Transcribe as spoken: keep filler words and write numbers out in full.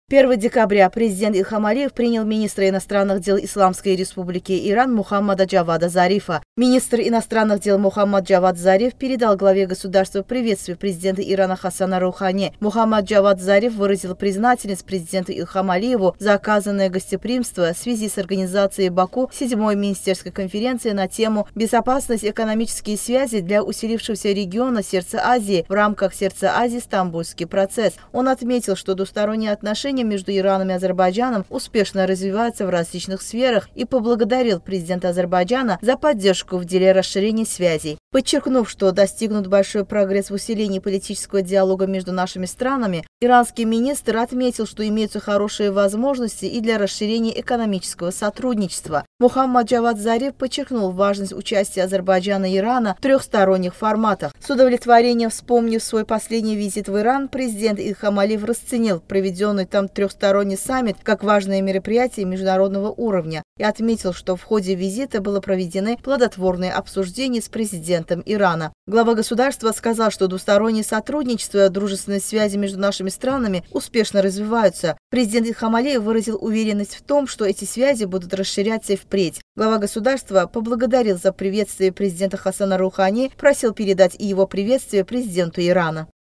первого декабря президент Ильхам Алиев принял министра иностранных дел Исламской Республики Иран Мухаммада Джавада Зарифа. Министр иностранных дел Мухаммад Джавад Зариф передал главе государства приветствие президента Ирана Хасана Роухани. Мухаммад Джавад Зариф выразил признательность президенту Ильхаму Алиеву за оказанное гостеприимство в связи с организацией Баку седьмой министерской конференции на тему «Безопасность и экономические связи для усилившегося региона Сердца Азии» в рамках Сердца Азии «Стамбульский процесс». Он отметил, что двусторонние отношения между Ираном и Азербайджаном успешно развиваются в различных сферах и поблагодарил президента Азербайджана за поддержку в деле расширения связей. Подчеркнув, что достигнут большой прогресс в усилении политического диалога между нашими странами, иранский министр отметил, что имеются хорошие возможности и для расширения экономического сотрудничества. Мухаммад Джавад Зариф подчеркнул важность участия Азербайджана и Ирана в трехсторонних форматах. С удовлетворением вспомнив свой последний визит в Иран, президент Ильхам Алиев расценил проведенный там трехсторонний саммит как важное мероприятие международного уровня и отметил, что в ходе визита было проведены плодотворные обсуждения с президентом Ирана. Глава государства сказал, что двустороннее сотрудничество и дружественные связи между нашими странами успешно развиваются. Президент Ильхам Алиев выразил уверенность в том, что эти связи будут расширяться и впредь. Глава государства поблагодарил за приветствие президента Хасана Роухани, просил передать и его приветствие президенту Ирана.